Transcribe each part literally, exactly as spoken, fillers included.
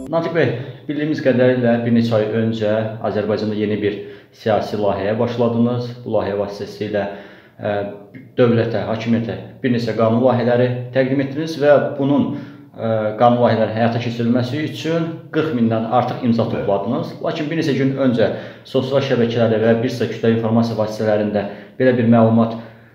Natiq bəy, bildiyimiz qədərilə bir neçə ay öncə Azərbaycanda yeni bir siyasi layihəyə başladınız. Bu layihə vasitəsilə ə, dövlətə, hakimiyyətə bir neçə qanun layihələri təqdim etdiniz və bunun ə, qanun layihələri həyata keçirilməsi üçün qırx mindən artıq imza topladınız. Lakin bir neçə gün öncə sosial şəbəkələrdə və bir sıra kütləvi informasiya vasitələrində belə bir məlumat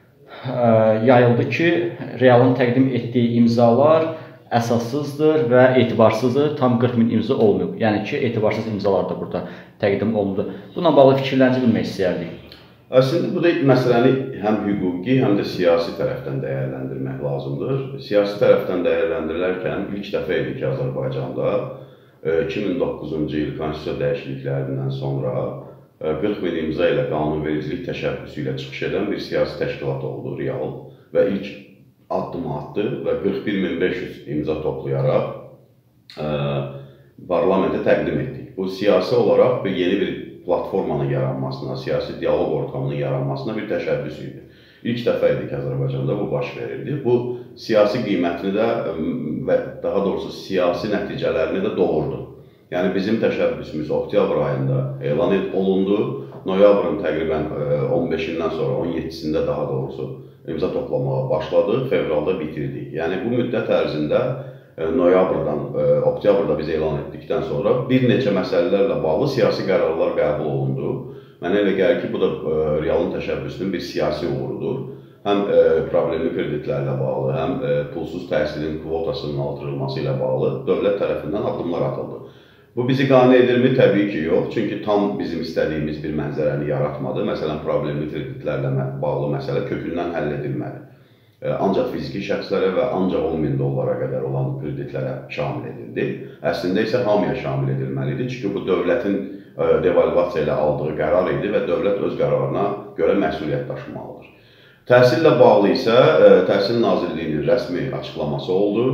ə, yayıldı ki, realın təqdim etdiyi imzalar əsassızdır və etibarsızdır, tam qırx min imza olmuyor. Yəni ki, etibarsız imzalar da burada təqdim olundu. Bununla bağlı fikirlərinizi bilmək istəyərdik. Əslində, bu da məsələni həm hüquqi, həm də siyasi tərəfdən dəyərləndirmək lazımdır. Siyasi tərəfdən dəyərləndirilərkən ilk dəfə idi ki, Azərbaycanda iki min doqquzuncu il konstitusiya dəyişikliklərindən sonra qırx min imza ilə qanunvericilik təşəbbüsü ilə çıxış edən bir siyasi təşkilat oldu, real və ilk addım atdı və qırx bir min beş yüz imza toplayaraq ə, parlamentə təqdim etdik. Bu, siyasi olaraq bir yeni bir platformanın yaranmasına, siyasi dialoq ortamının yaranmasına bir təşəbbüs idi. İlk dəfə idi ki, Azərbaycanda bu baş verildi. Bu, siyasi qiymətini də və daha doğrusu siyasi nəticələrini də doğurdu. Yəni, bizim təşəbbüsümüz oktyabr ayında elan olundu. Noyabrın təqribən on beşindən sonra, on yeddisində daha doğrusu imza toplamağa başladı, fevralda bitirdik. Yəni, bu müddət ərzində noyabrdan, oktyabrda biz elan etdikdən sonra bir neçə məsələlərlə bağlı siyasi qərarlar qəbul olundu. Mənə elə gəlir ki, bu da realın təşəbbüsünün bir siyasi uğurudur. Həm problemli kreditlərlə bağlı, həm pulsuz təhsilin kvotasının artırılması ilə bağlı dövlət tərəfindən addımlar atıldı. Bu, bizi qane edirmi? Təbii ki, yox. Çünki tam bizim istədiyimiz bir mənzərəni yaratmadı. Məsələn, problemli kreditlərlə bağlı məsələ kökündən həll edilmədi. Ancaq fiziki şəxslərə və ancaq on min dollara qədər olan kreditlərə şamil edildi. Əslində isə hamıya şamil edilməlidir. Çünki bu, dövlətin devalvasiya ilə aldığı qərar idi və dövlət öz qərarına görə məsuliyyət daşımalıdır. Təhsillə bağlı isə Təhsil Nazirliyinin rəsmi açıqlaması oldu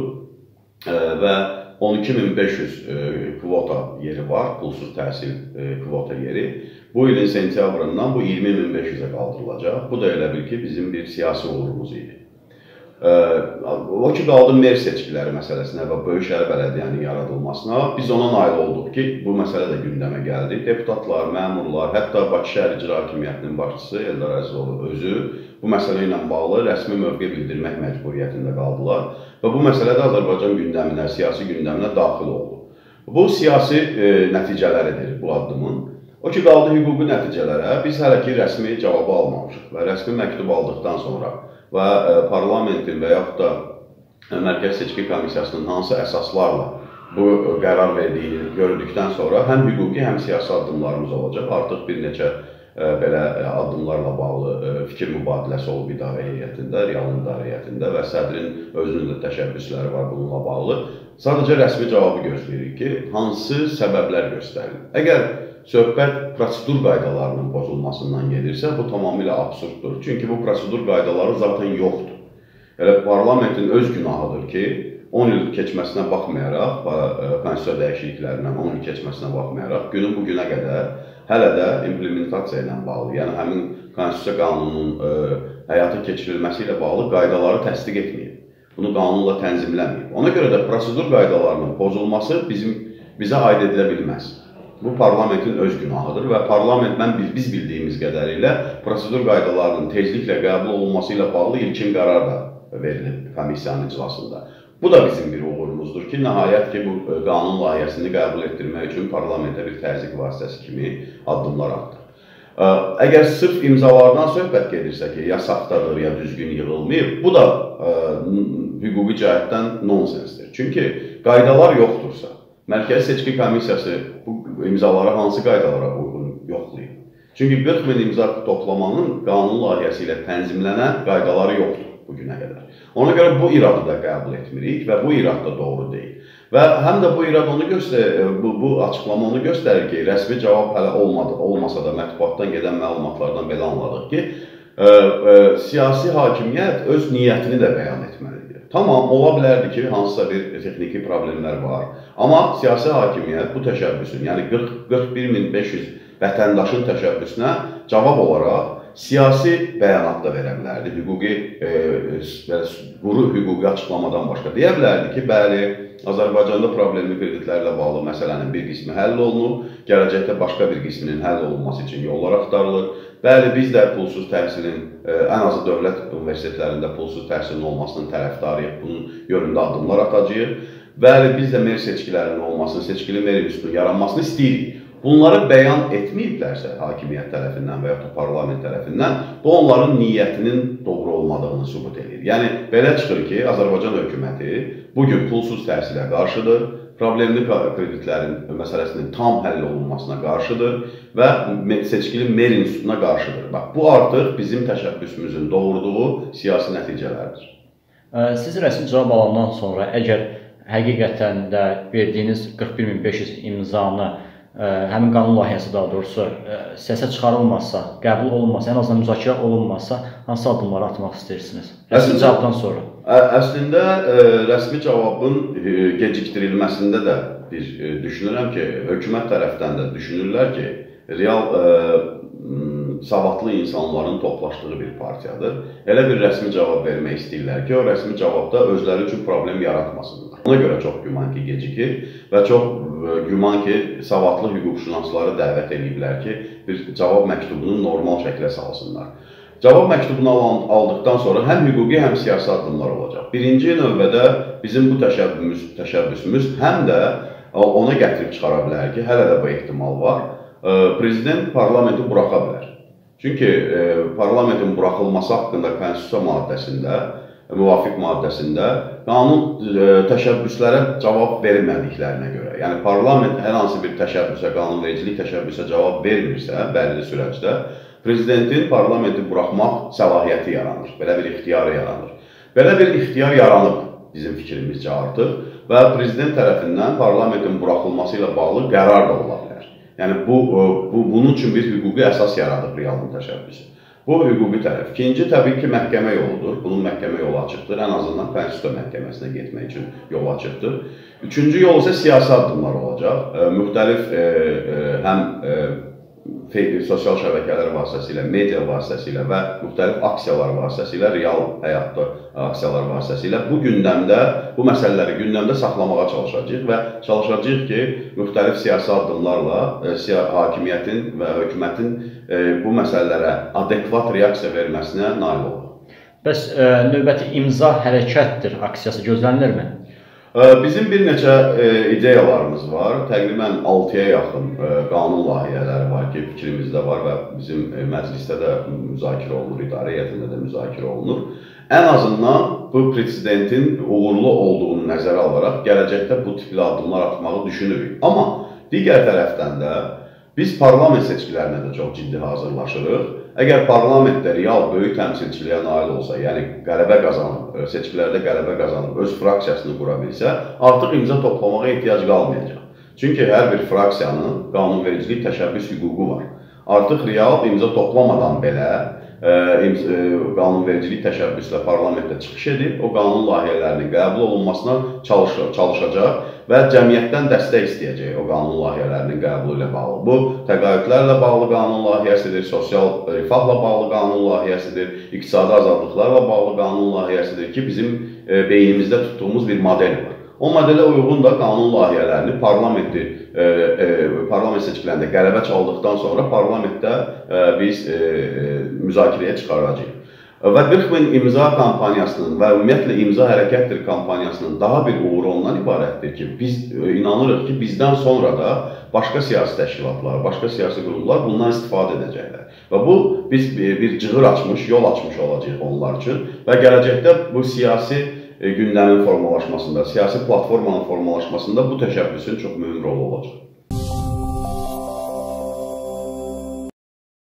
və on iki min beş yüz kvota yeri var, pulsuz təhsil kvota yeri. Bu ilin sentyabrından bu iyirmi min beş yüzə qaldırılacaq. Bu da elə bil ki, bizim bir siyasi uğurumuz idi. O ki, qaldı mer seçkiləri məsələsinə və Böyük Şəhər Bələdiyyənin yaradılmasına. Biz ona nail olduq ki, bu məsələ də gündəmə gəldi. Deputatlar, məmurlar, hətta Bakı Şəhər İcra Hakimiyyətinin başçısı Eldar Əzizoğlu özü bu məsələ ilə bağlı rəsmi mövqe bildirmək məcburiyyətində qaldılar. Və bu məsələ də Azərbaycan gündəminə, siyasi gündəminə daxil oldu. Bu, siyasi e, nəticələridir bu addımın. O ki, qaldı hüquqi nəticələrə, biz hələ ki, rəsmi cavabı almamışıq və rəsmi məktub aldıqdan sonra və e, parlamentin və yaxud da e, Mərkəzi Seçki Komissiyasının hansı əsaslarla bu e, qərar verdiyini gördükdən sonra həm hüquqi, həm siyasi addımlarımız olacaq. Artıq bir neçə e, belə e, addımlarla bağlı e, fikir mübadiləsi olub idarə heyətində, realın idarə heyətində və sədrin özünün də təşəbbüsləri var bununla bağlı. Sadəcə rəsmi cavabı gözləyirik ki, hansı səbəblər göstərilir. Əgər söhbət prosedur qaydalarının pozulmasından gedirsə, bu tamamilə absurddur. Çünki bu prosedur qaydaları zaten yoxdur. Yəni, parlamentin öz günahıdır ki, on il keçməsinə baxmayaraq, konstitusiya dəyişikliklərindən on il keçməsinə baxmayaraq, günün bu günə qədər hələ də implementasiya ilə bağlı, yəni həmin konstitusiya qanununun ə, həyata keçirilməsi ilə bağlı qaydaları təsdiq etməyib. Bunu qanunla tənzimləməyib. Ona görə də prosedur qaydalarının pozulması bizim, bizə aid edilə bilməz. Bu, parlamentin öz günahıdır və parlamentdən biz bildiyimiz qədərilə prosedur qaydalarının tezliklə qəbul olunması ilə bağlı ilkin qərar da verilib komissiyanın iclasında. Bu da bizim bir uğurumuzdur ki, nəhayət ki, bu qanun layihəsini qəbul etdirmək üçün parlamentə bir təzyiq vasitəsi kimi addımlar atdıq. Əgər sırf imzalardan söhbət gedirsə ki, ya saxtadır, ya düzgün yığılmayıb, bu da ə, hüquqi cəhətdən nonsensdir. Çünki qaydalar yoxdursa, Mərkəzi Seçki Komissiyası bu imzaları hansı qaydalara uyğun yoxlayıb? Çünki qırx min imza toplamanın qanun layihəsi ilə tənzimlənən qaydaları yoxdur bu günə qədər. Ona görə bu iradı da qəbul etmirik və bu irad da doğru deyil. Və həm də bu irad onu göstərir, bu, bu açıqlama onu göstərir ki, rəsmi cavab hələ olmadı, olmasa da mətbuatdan gedən məlumatlardan belə anladıq ki, ə, ə, siyasi hakimiyyət öz niyyətini də bəyan etməlidir. Tamam, ola bilərdi ki, hansısa bir texniki problemlər var. Amma siyasi hakimiyyət bu təşəbbüsün, yəni qırx bir min beş yüz vətəndaşın təşəbbüsünə cavab olaraq siyasi bəyanat da verə bilərdi, hüquqi, e, quru hüquqi açıqlamadan başqa. Deyə bilərdi ki, bəli, Azərbaycanda problemli kreditlərlə bağlı məsələnin bir qismi həll olunub, gələcəkdə başqa bir qisminin həll olunması üçün yollar axtarılır. Bəli, biz də pulsuz təhsilin, ən azı dövlət universitetlərində pulsuz təhsilin olmasının tərəfdarıyıq, bunun yönündə addımlar atacağıq. Bəli, biz də mer seçkilərinin olmasını, seçkili mer institutunun yaranmasını istəyirik. Bunları bəyan etməyiblərsə hakimiyyət tərəfindən və ya da parlament tərəfindən, bu onların niyyətinin doğru olmadığını sübut edir. Yəni, belə çıxır ki, Azərbaycan hökuməti bugün pulsuz təhsilə qarşıdır, problemli kreditlərin məsələsinin tam həll olunmasına qarşıdır və seçkili mer institutuna qarşıdır. Bax, bu artıq bizim təşəbbüsümüzün doğurduğu siyasi nəticələrdir. Siz rəsmi cavab alandan sonra əgər həqiqətən də verdiyiniz qırx bir min beş yüz imzanı həmin qanun layihəsi daha doğrusu səsə çıxarılmazsa, qəbul olunmazsa, ən azından müzakirə olunmazsa, hansı addımları atmaq istəyirsiniz? Rəsmi cavabdan sonra. Əslində, rəsmi cavabın gecikdirilməsində də bir düşünürəm ki, hökumət tərəfdən də düşünürlər ki, real savadlı insanların toplaşdığı bir partiyadır. Elə bir rəsmi cavab vermək istəyirlər ki, o rəsmi cavabda özləri üçün problem yaratmasınlar. Ona görə çox güman ki, gecikir və çox güman ki, savadlı hüquqşünasları dəvət ediblər ki, bir cavab məktubunu normal şəklə salsınlar. Cavab məktubunu aldıqdan sonra həm hüquqi, həm siyasi addımlar olacaq. Birinci növbədə bizim bu təşəbbüsümüz, təşəbbüsümüz həm də ona gətirib çıxara bilər ki, hələ də bu ehtimal var, prezident parlamenti buraxa bilər. Çünki parlamentin buraxılması haqqında konstitusiya maddəsində, müvafiq maddəsində qanun təşəbbüslərə cavab vermədiklərinə görə, yəni parlament hər hansı bir təşəbbüsə, qanunvericilik təşəbbüsə cavab vermirsə, bəlli sürəcdə, prezidentin parlamenti buraxmaq səlahiyyəti yaranır, belə bir ixtiyarı yaranır. Belə bir ixtiyar yaranıb bizim fikrimizcə artıq və prezident tərəfindən parlamentin buraxılması ilə bağlı qərar da ola bilər. Yəni, bu, bu, bunun üçün bir hüquqi əsas yaradıb realın təşəbbüsü. Bu hüquqi tərəf. İkinci, təbii ki, məhkəmə yoludur. Bunun məhkəmə yolu açıqdır. Ən azından konstitusiya məhkəməsinə getmək üçün yol açıqdır. Üçüncü yol isə siyasi addımlar olacaq. Müxtəlif həm sosial şəbəkələr vasitəsilə, media vasitəsilə və müxtəlif aksiyalar vasitəsilə, real həyatda aksiyalar vasitəsilə bu gündəmdə, bu məsələləri gündəmdə saxlamağa çalışacağıq və çalışacağıq ki, müxtəlif siyasi addımlarla hakimiyyətin və hökumətin bu məsələlərə adekvat reaksiya verməsinə nail olur. Bəs növbəti imza hərəkətdir aksiyası gözlənilirmi? Bizim bir neçə ideyalarımız var. Təqribən altıya yaxın qanun layihələri var ki, fikrimizdə var və bizim məclisdə də müzakirə olunur, idarə heyətində də müzakirə olunur. Ən azından bu prezidentin uğurlu olduğunu nəzərə alaraq gələcəkdə bu tipli addımlar atmağı düşünürük. Amma digər tərəfdən də biz parlament seçkilərinə də çox ciddi hazırlaşırıq. Əgər parlamentdə real böyük təmsilçiliyə nail olsa, yəni qələbə qazanıb, seçkilərdə qələbə qazanıb, öz fraksiyasını qura bilsə, artıq imza toplamağa ehtiyac qalmayacaq. Çünki hər bir fraksiyanın qanunvericilik təşəbbüs hüququ var. Artıq real imza toplamadan belə qanunvericilik təşəbbüslə parlamentdə çıxış edib, o qanun layihələrinin qəbul olunmasına çalışacaq və cəmiyyətdən dəstək istəyəcək o qanun layihələrinin qəbulu ilə bağlı. Bu, təqaüdlərlə bağlı qanun layihəsidir, sosial rifahla bağlı qanun layihəsidir, iqtisadi azadlıqlarla bağlı qanun layihəsidir ki, bizim beynimizdə tutduğumuz bir model var. O modelə uyğun da qanun layihələrini parlamenti, parlament seçkilərində qələbə çaldıqdan sonra parlamentdə biz müzakirəyə çıxaracağıq. Və qırx min imza kampaniyasının və ümumiyyətlə imza hərəkətdir kampaniyasının daha bir uğuru ondan ibarətdir ki, biz inanırıq ki, bizdən sonra da başqa siyasi təşkilatlar, başqa siyasi qurumlar bundan istifadə edəcəklər. Və bu, biz bir cığır açmış, yol açmış olacaq onlar üçün və gələcəkdə bu siyasi gündəmin formalaşmasında, siyasi platformanın formalaşmasında bu təşəbbüsün çox mühüm rolu olacaq.